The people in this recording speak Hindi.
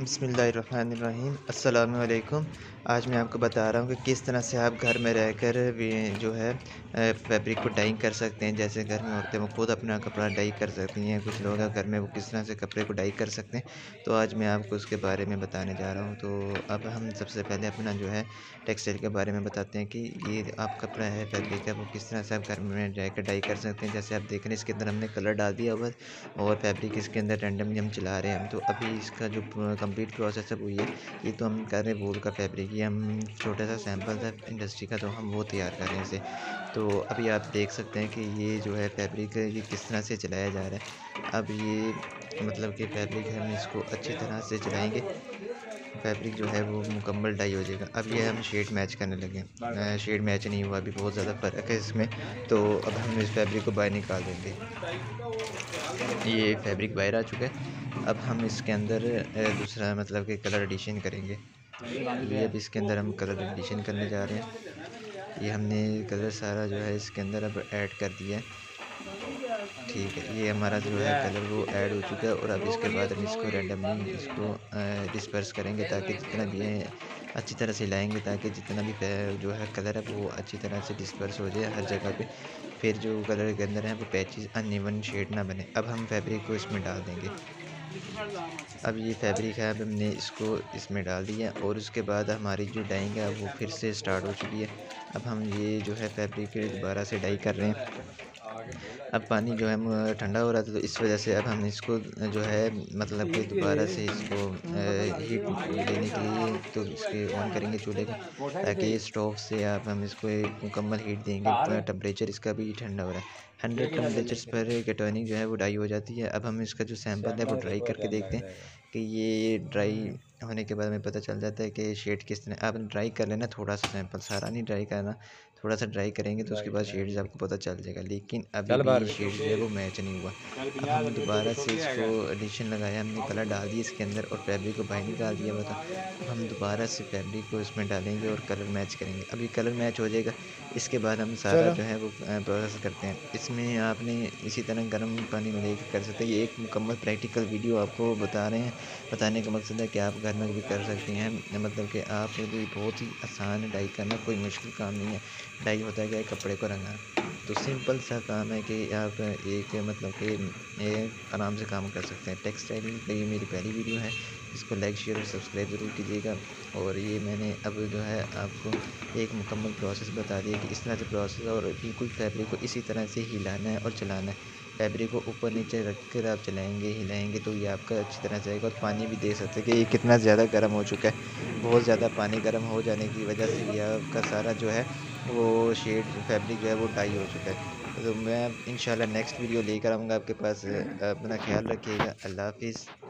बिस्मिल्लाहिर्रहमानिर्रहीम अस्सलामु अलैकुम। आज मैं आपको बता रहा हूँ कि किस तरह से आप घर में रहकर भी जो है फैब्रिक को डाइंग कर सकते हैं। जैसे घर में औरतें वो खुद अपना कपड़ा डाई कर सकती हैं, कुछ लोग हैं घर में वो किस तरह से कपड़े को डाई कर सकते हैं। तो आज मैं आपको उसके बारे में बताने जा रहा हूँ। तो अब हम सबसे पहले अपना जो है टेक्सटाइल के बारे में बताते हैं कि ये आप कपड़ा है, फैब्रिक है, वो किस तरह से आप घर में रहकर डाई कर सकते हैं। जैसे आप देख रहे हैं इसके अंदर हमने कलर डाल दिया हुआ है और फैब्रिक इसके अंदर रैंडमली हम चला रहे हैं हम। तो अभी इसका जो कंप्लीट प्रोसेस है वो ये तो हम कर रहे हैं वूल का फैब्रिक। ये हम छोटा सा सैंपल था इंडस्ट्री का, तो हम वो तैयार कर रहे हैं इसे। तो अभी आप देख सकते हैं कि ये जो है फैब्रिक ये किस तरह से चलाया जा रहा है। अब ये मतलब कि फैब्रिक हम इसको अच्छी तरह से चलाएँगे, फैब्रिक जो है वो मुकम्मल डाई हो जाएगा। अब ये हम शेड मैच करने लगे हैं। शेड मैच नहीं हुआ, अभी बहुत ज़्यादा फ़र्क है इसमें। तो अब हम इस फैब्रिक को बाहर निकाल देंगे। ये फैब्रिक बाहर आ चुका है। अब हम इसके अंदर दूसरा मतलब कि कलर एडिशन करेंगे। ये अब इसके अंदर हम कलर एडिशन करने जा रहे हैं। ये हमने कलर सारा जो है इसके अंदर अब ऐड कर दिया है। ठीक है, ये हमारा जो है कलर वो ऐड हो चुका है और अब इसके बाद हम इसको रैंडमली इसको डिस्पर्स करेंगे, ताकि जितना भी है अच्छी तरह से हिलाएँगे, ताकि जितना भी जो है कलर है वो अच्छी तरह से डिस्पर्स हो जाए हर जगह पे। फिर जो कलर के अंदर है वो पैचेज़ अनइवन शेड ना बने। अब हम फैब्रिक को इसमें डाल देंगे। अब ये फैब्रिक है, अब हमने इसको इसमें डाल दिया और उसके बाद हमारी जो डाइंग है वो फिर से स्टार्ट हो चुकी है। अब हम ये जो है फैब्रिक दोबारा से डाई कर रहे हैं। अब पानी जो है ठंडा हो रहा था, तो इस वजह से अब हम इसको जो है मतलब कि दोबारा से इसको हीट देने के लिए तो इसके ऑन करेंगे चूल्हे को, ताकि स्टोव से अब हम इसको एक मुकम्मल हीट देंगे। टेम्परेचर इसका भी ठंडा हो रहा है। 100 टेम्परेचर पर गेटोनिक जो है वो ड्राई हो जाती है। अब हम इसका जो सैंपल है वो ड्राई करके देखते हैं कि ये ड्राई होने के बाद हमें पता चल जाता है कि शेड किस तरह। आप ड्राई कर लेना थोड़ा सा, सैंपल सारा नहीं ड्राई करना, थोड़ा सा ड्राई करेंगे तो उसके बाद शेड्स आपको पता चल जाएगा। लेकिन अभी चल भी बाहर ये बेटे। शेड जो है वो मैच नहीं हुआ। अब हम दोबारा से इसको एडिशन लगाया, हमने कलर डाल दिया इसके अंदर और फैब्रिक को बाहर निकाल दिया हुआ था। अब हम दोबारा से फैब्रिक को इसमें डालेंगे और कलर मैच करेंगे। अभी कलर मैच हो जाएगा, इसके बाद हम सारा चलो। जो है वो प्रोसेस करते हैं। इसमें आपने इसी तरह गर्म पानी में लेके कर सकते हैं। ये एक मुकम्मल प्रैक्टिकल वीडियो आपको बता रहे हैं। बताने का मकसद है कि आप घर में भी कर सकती हैं। मतलब कि आप भी बहुत ही आसान है डाई करना, कोई मुश्किल काम नहीं है। डाई होता है क्या है, कपड़े को रंगना। तो सिंपल सा काम है कि आप एक मतलब कि ये आराम से काम कर सकते हैं। टेक्सटाइल की ये मेरी पहली वीडियो है। इसको लाइक शेयर और सब्सक्राइब ज़रूर कीजिएगा। और ये मैंने अब जो है आपको एक मुकम्मल प्रोसेस बता दिया कि इस तरह से प्रोसेस, और बिल्कुल फैब्रिक को इसी तरह से हिलाना है और चलाना है। फैब्रिक को ऊपर नीचे रख कर आप चलाएँगे, हिलाएँगे तो ये आपका अच्छी तरह जाएगा। और पानी भी देख सकते हैं कि ये कितना ज़्यादा गर्म हो चुका है। बहुत ज़्यादा पानी गर्म हो जाने की वजह से ये आपका सारा जो है वो शेड फैब्रिक जो है वो डाई हो चुका है। तो मैं इंशाल्लाह नेक्स्ट वीडियो लेकर आऊँगा आपके पास। अपना ख़्याल रखिएगा। अल्लाह हाफ़िज़।